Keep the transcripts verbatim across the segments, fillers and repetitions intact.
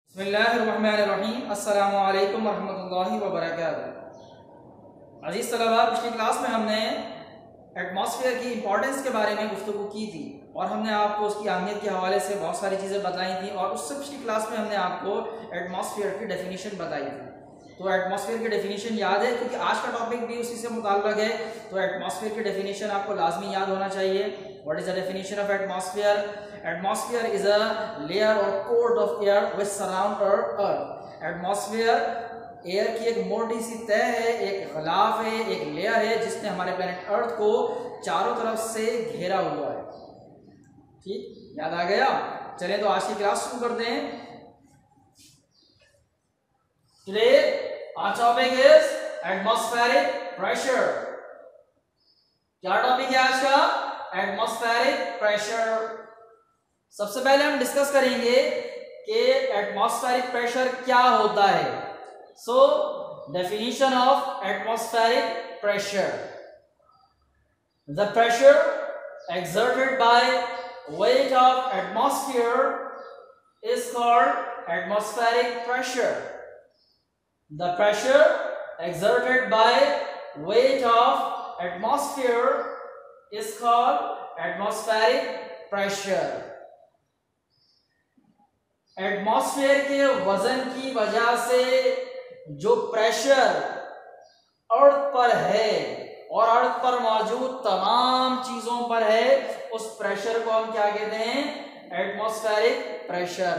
बिस्मिल्लाहिर्रहमानिर्रहीम अस्सलामु अलैकुम वरहमतुल्लाहि वबरकातुहू। अज़ीज़ तलबा, पिछली क्लास में हमने एटमॉस्फेयर की इम्पोर्टेंस के बारे में गुफ्तगू की थी और हमने आपको उसकी अहमियत के हवाले से बहुत सारी चीज़ें बताई थी और उससे पिछली क्लास में हमने आपको एटमॉस्फेयर की डेफिनेशन बताई थी। तो एटमॉस्फेयर की डेफिनेशन याद है क्योंकि आज का टॉपिक भी उसी से मुताल्लिक़ है। तो एटमॉस्फेयर की डेफिनेशन आपको लाजमी याद होना चाहिए। What is the definition of atmosphere? Atmosphere is a layer और coat of air which surround earth. Atmosphere air की एक मोटी सी तह है, एक ग़िलाफ़ है, एक लेयर है जिसने हमारे प्लेनेट अर्थ को चारों तरफ से घेरा हुआ है। ठीक, याद आ गया? चलें तो आज की क्लास शुरू करते हैं। Today our topic is atmospheric pressure. क्या टॉपिक है आज का? Atmospheric pressure. सबसे पहले हम डिस्कस करेंगे कि एटमॉस्फेरिक प्रेशर क्या होता है। So definition of atmospheric pressure: the pressure exerted by weight of atmosphere is called atmospheric pressure. The pressure exerted by weight of atmosphere is called atmospheric pressure. Atmosphere के वजन की वजह से जो प्रेशर अर्थ पर है और अर्थ पर मौजूद तमाम चीजों पर है, उस प्रेशर को हम क्या कहते हैं? Atmospheric pressure.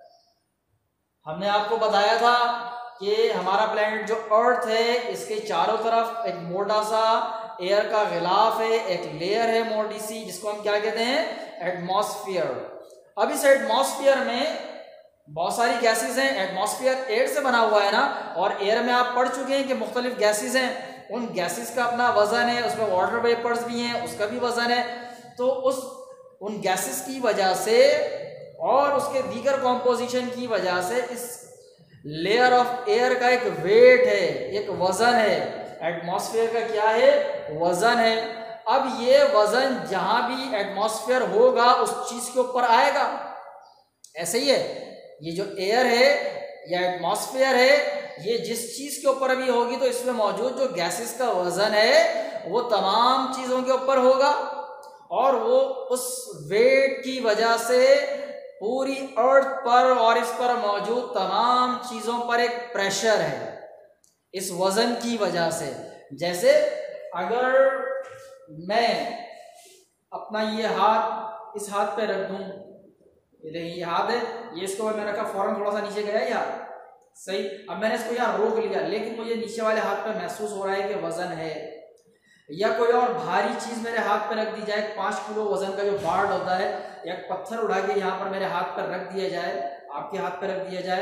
हमने आपको बताया था कि हमारा प्लैनेट जो अर्थ है, इसके चारों तरफ एक मोटा सा एयर का गिलाफ है, एक लेयर है मोटी सी, जिसको हम क्या कहते हैं? एटमॉस्फेयर। अब इस एटमॉस्फेयर में बहुत सारी गैसेस हैं। एटमॉस्फेयर एयर से बना हुआ है ना, और एयर में आप पढ़ चुके हैं कि मुख्तलिफ गैसेस हैं। उन गैसेस का अपना वजन है, उसमें वाटर वेपर्स भी हैं, उसका भी वजन है। तो उस उन गैसेस की वजह से और उसके दीगर कॉम्पोजिशन की वजह से इस लेयर ऑफ एयर का एक वेट है, एक वजन है। एटमॉस्फेयर का क्या है? वजन है। अब ये वजन जहां भी एटमॉस्फेयर होगा उस चीज के ऊपर आएगा। ऐसे ही है, ये जो एयर है या एटमॉस्फेयर है, ये जिस चीज के ऊपर अभी होगी तो इसमें मौजूद जो गैसेस का वजन है वो तमाम चीजों के ऊपर होगा, और वो उस वेट की वजह से पूरी अर्थ पर और इस पर मौजूद तमाम चीजों पर एक प्रेशर है इस वजन की वजह से। जैसे अगर मैं अपना ये हाथ इस हाथ पे रख दूं, ये देखिए ये हाथ है, ये इसको मैंने रखा, फौरन थोड़ा सा नीचे गया यार, सही। अब मैंने इसको यार रोक लिया, लेकिन मुझे नीचे वाले हाथ पे महसूस हो रहा है कि वजन है। या कोई और भारी चीज मेरे हाथ पे रख दी जाए, पांच किलो वजन का जो बार्ड होता है, या पत्थर उठा के यहाँ पर मेरे हाथ पर रख दिया जाए, आपके हाथ पे रख दिया जाए,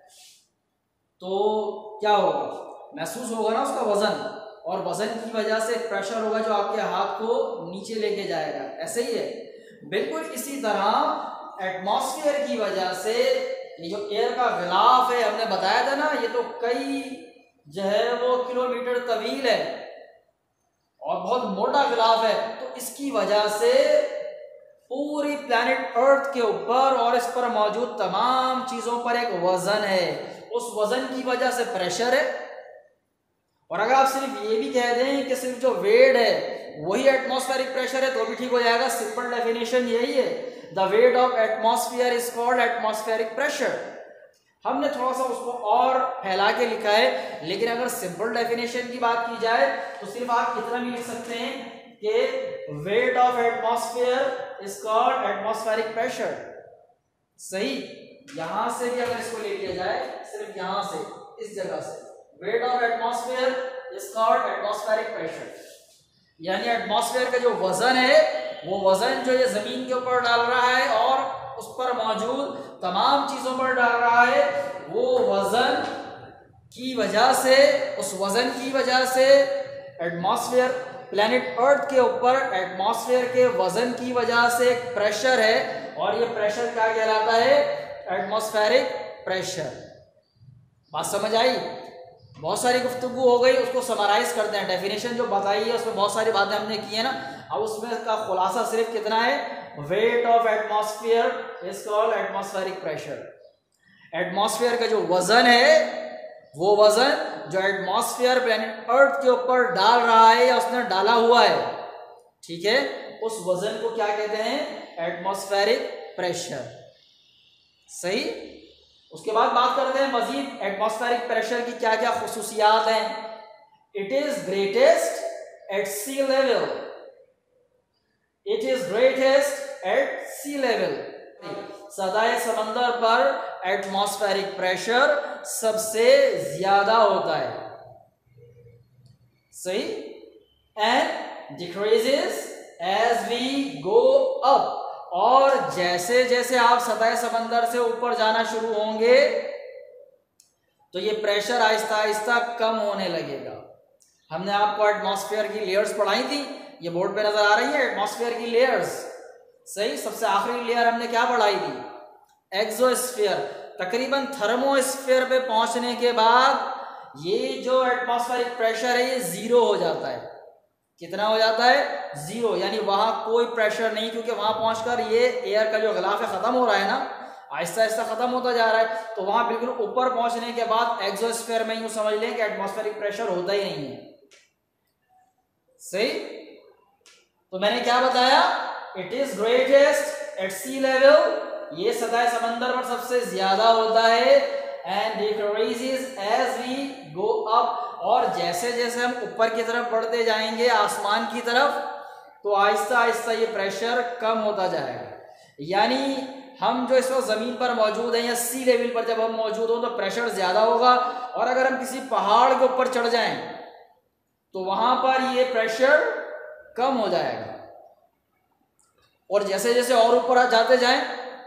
तो क्या होगा? महसूस होगा ना उसका वजन, और वजन की वजह से प्रेशर होगा जो आपके हाथ को नीचे लेके जाएगा। ऐसे ही है, बिल्कुल इसी तरह एटमॉस्फेयर की वजह से ये जो एयर का गिलाफ है, हमने बताया था ना, ये तो कई जो है वो किलोमीटर तवील है और बहुत मोटा गिलाफ है। तो इसकी वजह से पूरी प्लैनेट अर्थ के ऊपर और इस पर मौजूद तमाम चीजों पर एक वजन है। उस वजन की वजह से प्रेशर है। और अगर आप सिर्फ ये भी कह दें कि सिर्फ जो वेट है वही एटमॉस्फेरिक प्रेशर है तो भी ठीक हो जाएगा। सिंपल डेफिनेशन यही है, the weight of atmosphere is called atmospheric pressure. हमने थोड़ा सा उसको और फैला के लिखा है, लेकिन अगर सिंपल डेफिनेशन की बात की जाए तो सिर्फ आप कितना भी लिख सकते हैं कि weight of atmosphere is called atmospheric pressure. सही, यहां से भी अगर इसको ले लिया जाए, सिर्फ यहां से, इस जगह से, weight of atmosphere is called atmospheric pressure, यानी एटमॉस्फेयर का जो वजन है, वो वजन जो ये जमीन के ऊपर डाल रहा है और उस पर मौजूद तमाम चीजों पर डाल रहा है, वो वजन की वजह से, उस वजन की वजह से एटमॉस्फेयर, प्लैनेट अर्थ के ऊपर एटमॉस्फेयर के वजन की वजह से एक प्रेशर है, और ये प्रेशर क्या कहलाता है? Atmospheric pressure. बात समझ आई? बहुत सारी गुफ्तगू हो गई, उसको समराइज करते हैं। डेफिनेशन जो बताई है उसमें बहुत सारी बातें हमने की है ना, अब उसमें का खुलासा सिर्फ कितना है? Weight of atmosphere is called atmospheric pressure. Atmosphere का जो वजन है, वो वजन जो एटमॉस्फेयर प्लेनेट अर्थ के ऊपर डाल रहा है या उसने डाला हुआ है, ठीक है, उस वजन को क्या कहते हैं? Atmospheric pressure. सही। उसके बाद बात करते हैं मजीद एटमॉस्फेरिक प्रेशर की क्या क्या खुसूसियात हैं। It is greatest at sea level. It is greatest at sea level. सतह समंदर पर एटमॉस्फेरिक प्रेशर सबसे ज्यादा होता है। सही। And decreases as we go up, और जैसे जैसे आप सतह समंदर से ऊपर जाना शुरू होंगे तो ये प्रेशर आहिस्ता आहिस्ता कम होने लगेगा। हमने आपको एटमॉस्फेयर की लेयर्स पढ़ाई थी, ये बोर्ड पे नजर आ रही है एटमॉस्फेयर की लेयर्स। सही। सबसे आखिरी लेयर हमने क्या पढ़ाई थी? एक्सोस्फीयर। तकरीबन थर्मोस्फीयर पे पहुंचने के बाद ये जो एटमॉस्फेरिक प्रेशर है ये जीरो हो जाता है। कितना हो जाता है? जीरो। यानी वहां कोई प्रेशर नहीं, क्योंकि वहां पहुंचकर ये एयर का जो गिलाफ है खत्म हो रहा है ना, आहिस्ता आहिस्ता खत्म होता जा रहा है। तो वहां बिल्कुल ऊपर पहुंचने के बाद एक्सोस्फीयर में यूं समझ लें कि एटमॉस्फेरिक प्रेशर होता ही नहीं है। सही। तो मैंने क्या बताया? It is greatest at sea level. ये सतह समंदर पर सबसे ज्यादा होता है। And decreases as we go up, और जैसे जैसे हम ऊपर की तरफ बढ़ते जाएंगे आसमान की तरफ, तो आहिस्ता आहिस्ता ये प्रेशर कम होता जाएगा। यानी हम जो इस वक्त जमीन पर मौजूद हैं या सी लेवल पर जब हम मौजूद हो तो प्रेशर ज्यादा होगा, और अगर हम किसी पहाड़ के ऊपर चढ़ जाएं तो वहां पर ये प्रेशर कम हो जाएगा। और जैसे जैसे और ऊपर जाते जाएं,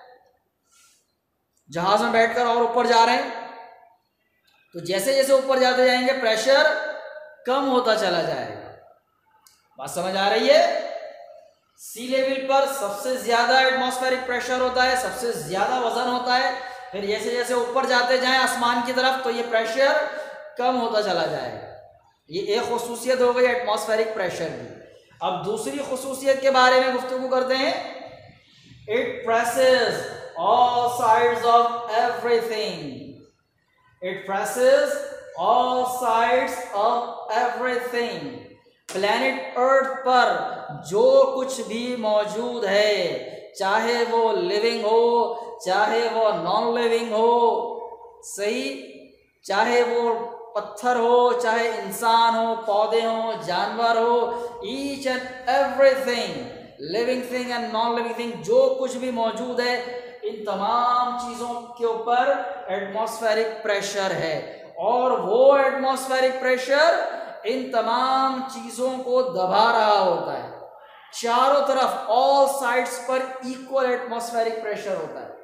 जहाज में बैठकर और ऊपर जा रहे हैं, तो जैसे जैसे ऊपर जाते जाएंगे प्रेशर कम होता चला जाएगा। बात समझ आ रही है? सी लेवल पर सबसे ज्यादा एटमॉस्फेरिक प्रेशर होता है, सबसे ज्यादा वजन होता है। फिर जैसे जैसे ऊपर जाते जाएं आसमान की तरफ तो ये प्रेशर कम होता चला जाएगा। ये एक खुसूसियत हो गई एटमॉस्फेरिक प्रेशर की। अब दूसरी खुसूसियत के बारे में गुफ्तगू करते हैं। It presses all sides of everything. It presses all sides of everything. Planet earth पर जो कुछ भी मौजूद है, चाहे वो लिविंग हो, चाहे वो नॉन लिविंग हो, सही, चाहे वो पत्थर हो, चाहे इंसान हो, पौधे हो, जानवर हो, each and everything, living thing and non living thing, जो कुछ भी मौजूद है, इन तमाम चीजों के ऊपर एटमॉस्फेरिक प्रेशर है। और वो एटमॉस्फेरिक प्रेशर इन तमाम चीजों को दबा रहा होता है। चारों तरफ ऑल साइड्स पर इक्वल एटमॉस्फेरिक प्रेशर होता है।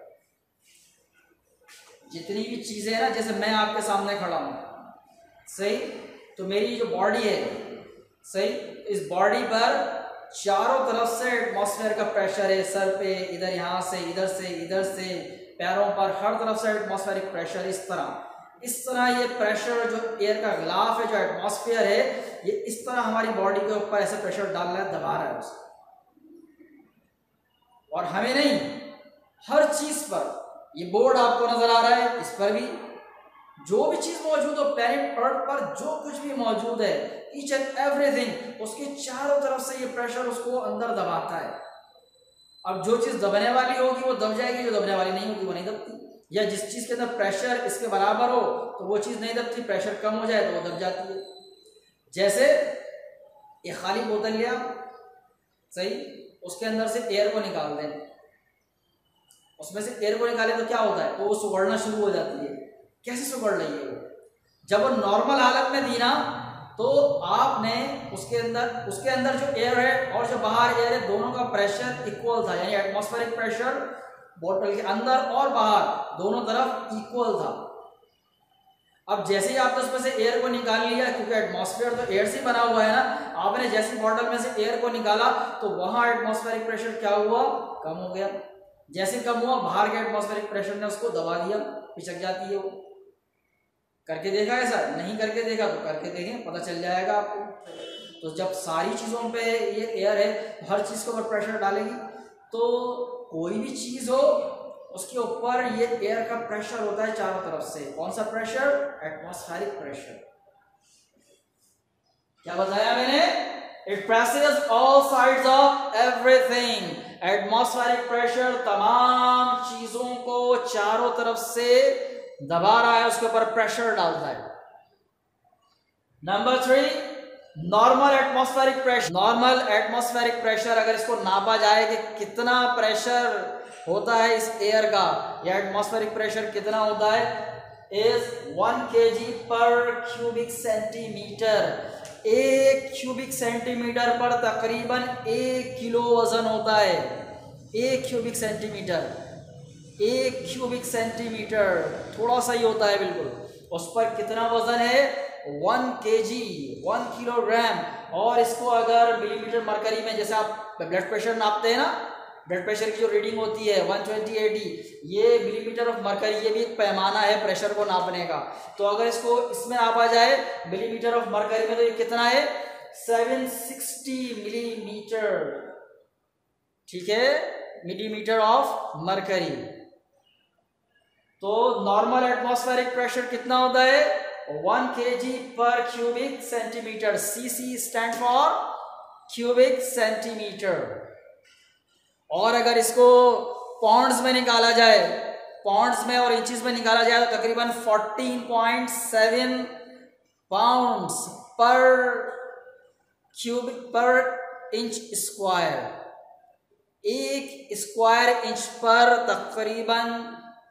जितनी भी चीजें हैं ना, जैसे मैं आपके सामने खड़ा हूं, सही, तो मेरी जो बॉडी है, सही, इस बॉडी पर चारों तरफ से एटमॉस्फेयर का प्रेशर है। सर पे, इधर, यहाँ से, इधर से, इधर से, पैरों पर, हर तरफ से एटमॉस्फेरिक प्रेशर। इस तरह इस तरह ये प्रेशर जो एयर का गिलाफ है, जो एटमॉस्फेयर है, ये इस तरह हमारी बॉडी के ऊपर ऐसे प्रेशर डाल रहा है, दबा रहा है उसको। और हमें नहीं, हर चीज पर, ये बोर्ड आपको नजर आ रहा है, इस पर भी जो भी चीज मौजूद हो, प्लैनेट अर्थ पर जो कुछ भी मौजूद है, ईच एंड एवरीथिंग, उसके चारों तरफ से ये प्रेशर उसको अंदर दबाता है। अब जो चीज दबने वाली होगी वो दब जाएगी, जो दबने वाली नहीं होगी वो नहीं दबती। या जिस चीज के अंदर प्रेशर इसके बराबर हो तो वो चीज नहीं दबती, प्रेशर कम हो जाए तो वो दब जाती है। जैसे एक खाली बोतल लिया, सही, उसके अंदर से एयर को निकाल दें, उसमें से एयर को निकाले तो क्या होता है? तो वो सुगड़ना शुरू हो जाती है। कैसे सुगड़ रही है वो? जब वो नॉर्मल हालत में थी ना, तो आपने उसके अंदर उसके अंदर जो एयर है और जो बाहर एयर है, दोनों का प्रेशर इक्वल था। यानी एटमॉस्फेरिक प्रेशर बोतल के अंदर और बाहर दोनों तरफ इक्वल था। अब जैसे ही आपने उसमें से एयर को निकाल लिया, क्योंकि एटमॉस्फेयर तो एयर से बना हुआ है ना, आपने जैसे बॉटल में से एयर को निकाला तो वहां एटमॉस्फेरिक प्रेशर क्या हुआ? कम हो गया। जैसे कम हुआ, बाहर के एटमॉस्फेरिक प्रेशर ने उसको दबा दिया, पिचक जाती है वो। करके देखा ऐसा? नहीं करके देखा तो करके देखें, पता चल जाएगा आपको। तो जब सारी चीजों पे ये एयर है, हर चीज के ऊपर प्रेशर डालेगी, तो कोई भी चीज हो उसके ऊपर ये एयर का प्रेशर होता है चारों तरफ से। कौन सा प्रेशर? Atmospheric pressure. क्या बताया मैंने? It presses all sides of everything. Atmospheric pressure तमाम चीजों को चारों तरफ से दबा रहा है, उसके ऊपर प्रेशर डालता है। Number three, normal atmospheric pressure. Normal atmospheric pressure अगर इसको नापा जाए कि कितना प्रेशर होता है इस एयर का, या एटमॉस्फेरिक प्रेशर कितना होता है, is one K G per cubic centimetre. एक क्यूबिक सेंटीमीटर पर तकरीबन एक किलो वजन होता है। एक क्यूबिक सेंटीमीटर एक क्यूबिक सेंटीमीटर थोड़ा सा ही होता है बिल्कुल, उस पर कितना वजन है? वन के जी, वन किलोग्राम। और इसको अगर मिलीमीटर मरकरी में, जैसे आप ब्लड प्रेशर नापते हैं ना, ब्लड प्रेशर की जो रीडिंग होती है वन ट्वेंटी एटी, ये मिलीमीटर ऑफ मरकरी, ये भी एक पैमाना है प्रेशर को नापने का। तो अगर इसको इसमें नापा जाए मिलीमीटर ऑफ मरकरी में, तो ये कितना है? Seven sixty millimetre. ठीक है, मिलीमीटर ऑफ मरकरी। तो नॉर्मल एटमॉस्फेरिक प्रेशर कितना होता है? One K G per cubic centimetre. C C stand for cubic centimetre. और अगर इसको पाउंड्स में निकाला जाए, पाउंड्स में और इंचेस में निकाला जाए, तो तकरीबन fourteen point seven pounds per cubic per inch square. एक स्क्वायर इंच पर तकरीबन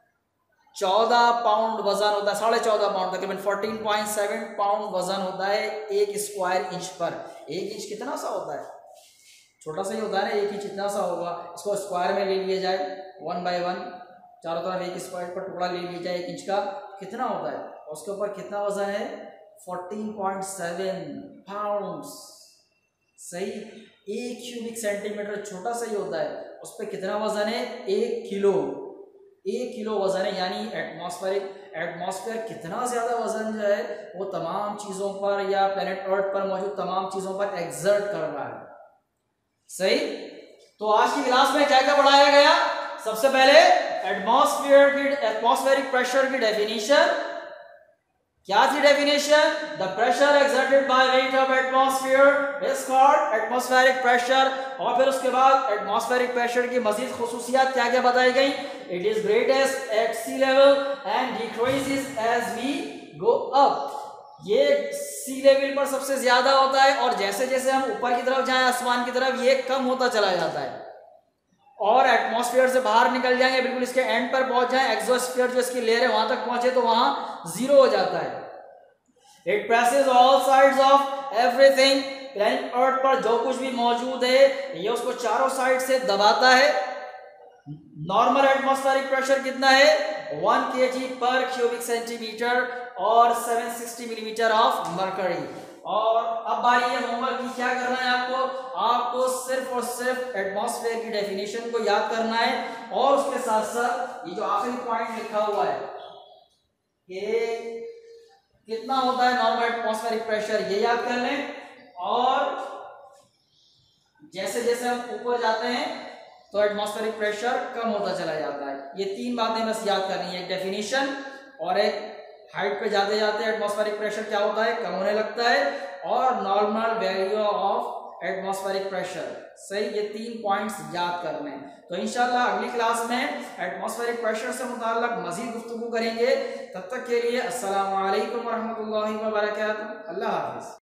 चौदह पाउंड वजन होता है, साढ़े चौदह पाउंड, तकरीबन फोर्टीन पॉइंट सेवन पाउंड वजन होता है एक स्क्वायर इंच पर। एक इंच कितना सा होता है? छोटा सा ही होता है ना, एक इंच इतना सा होगा। इसको स्क्वायर में ले लिया जाए, वन बाय वन, चारों तरफ एक स्क्वायर पर टुकड़ा ले लिया जाए एक इंच का, कितना होता है? उसके ऊपर कितना वजन है? Fourteen point seven pounds. सही। एक क्यूबिक सेंटीमीटर छोटा सा ही होता है, उस पर कितना वजन है? एक किलो। एक किलो वजन है, यानी एटमॉस्फेरिक एटमॉस्फेयर कितना ज्यादा वजन जो है वो तमाम चीजों पर या प्लेनेट अर्थ पर मौजूद तमाम चीजों पर एक्सर्ट कर रहा है। सही। तो आज की क्लास में क्या क्या पढ़ाया गया? सबसे पहले एटमॉस्फेयर की एटमॉस्फेरिक प्रेशर की डेफिनेशन। क्या थी definition? The pressure exerted by weight of atmosphere is called atmospheric pressure. और फिर उसके बाद एटमॉस्फेरिक प्रेशर की मजीद खुसूसियात क्या क्या बताई गई? It is greatest at sea level and decreases as we go up. ये सी लेवल पर सबसे ज्यादा होता है, और जैसे जैसे हम ऊपर की तरफ जाएं, आसमान की तरफ, ये कम होता चला जाता है। और एटमॉस्फेयर से बाहर निकल जाएंगे, बिल्कुल इसके एंड पर पहुंच जाएं, एक्सोस्फीयर जो इसकी लेयर है वहां तक पहुंचे, तो वहां जीरो हो जाता है। It presses all sides of everything. Planet earth पर जो कुछ भी मौजूद है ये उसको चारों साइड से दबाता है। नॉर्मल एटमॉस्फेरिक प्रेशर कितना है? One K G per cubic centimetre और seven sixty millimetre of mercury. और अब बारी है होमवर्क की। क्या करना है आपको? आपको सिर्फ और सिर्फ एटमॉस्फेयर की डेफिनेशन को याद करना है, और उसके साथ साथ ये जो आखिरी पॉइंट लिखा हुआ है कि कितना होता है नॉर्मल एटमॉस्फेरिक प्रेशर, ये याद कर लें। और जैसे जैसे हम ऊपर जाते हैं तो एटमॉस्फेरिक प्रेशर कम होता चला जाता है। ये तीन बातें बस याद करनी है, एक डेफिनेशन, और एक हाइट पे जाते जाते एटमॉस्फेरिक प्रेशर क्या होता है? कम होने लगता है, और normal value of atmospheric pressure. सही। ये तीन पॉइंट्स याद करने हैं। तो इंशाल्लाह अगली क्लास में एटमॉस्फेरिक प्रेशर से मुताल्लिक मजीद गुफ्तगू करेंगे। तब तक के लिए अस्सलामु अलैकुम वरहमतुल्लाहि व बरकातुहू। अल्लाह हाफिज।